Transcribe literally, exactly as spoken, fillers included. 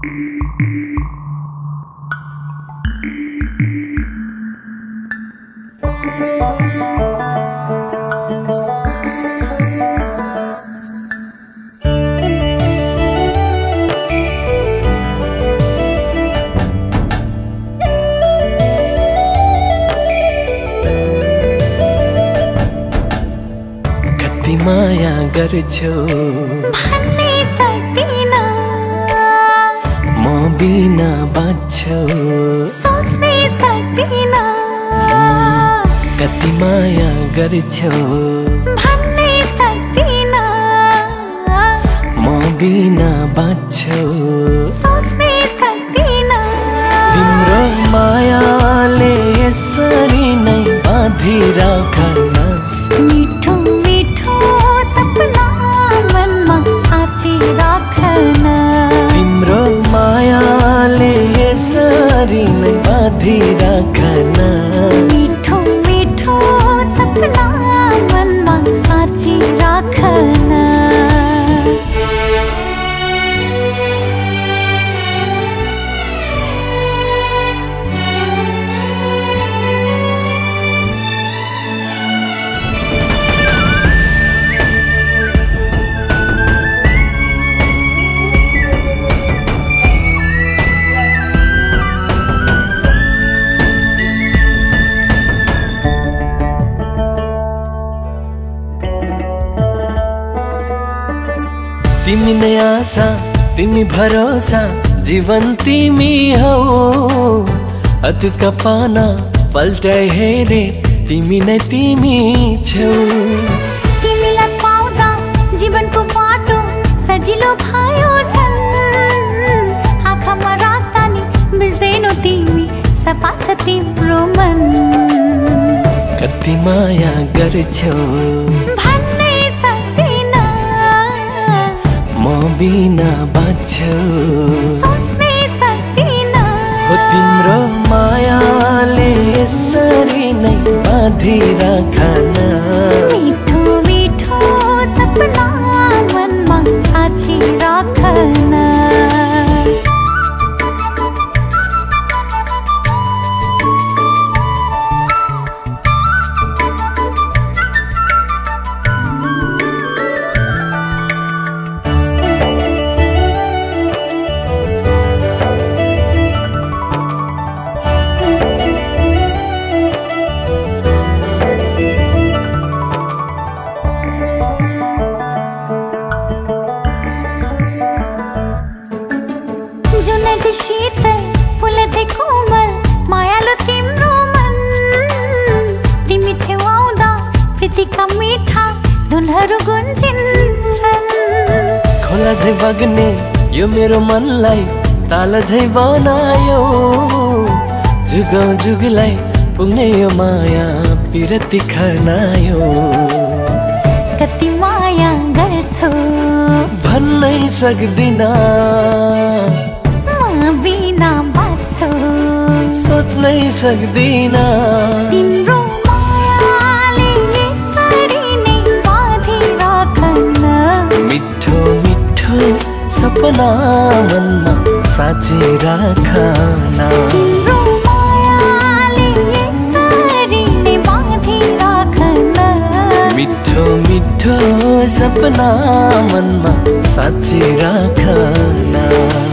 माया गर्छौ भन्नै सक्दिन, म बिना बाँच्छौ सोच्नै सक्दिन। कति माया गर्छौ भन्नै सक्दिन, म बिना बाँच्छौ सोच्नै सक्दिन। तिम्रो मायाले यसरी नै बाँधिराखन, मिठो मिठो सपना मनमा साँचिराखन। तिम्रो मायाले यसरी नै बाँधिराखन, मिठो मिठो सपना मनमा साँचिराखन। तिमी नै आशा, तिमी भरोसा, जीवन तिमी हौ। अतीतका पाना पल्टाइ हेरे, तिमी नै तिमी छौ। तिमीलाई पाउँदा जीवनको बाटो सजिलो भयो झन्। आँखामा राख्दा नि बुझ्दैनौ तिमी, सफा छ तिम्रो मन। कति माया गर्छौ भन्नै सक्दिन, म बिना बाँच्छौ सोच्नै सक्दिन। हो तिम्रो मायाले यसरी नै बाँधिराखन, मिठो मिठो सपना मनमा साँचिराखन। जुन चाहिँ शीतल, फुल चाहिँ कोमल, मायालु तिम्रो मन। तिमी छेउ आउँदा प्रीतिका मिठा धुनहरू गुन्जिन्छन्। खोला झै बग्ने यो मेरो मनलाई ताल झै बनायो। जुगौँ जुगलाई पुग्ने यो माया पिरती खनायो। कति माया गर्छौ भन्नै सक्दिन, म बिना बाँच्छौ सोच्नै सक्दिन। तिम्रो मायाले यसरी नै बाँधिराखन, मिठो मिठो सपना मनमा साँचिराखन। तिम्रो मायाले यसरी नै बाँधिराखन, मिठो मिठो सपना मनमा साँचिराखन।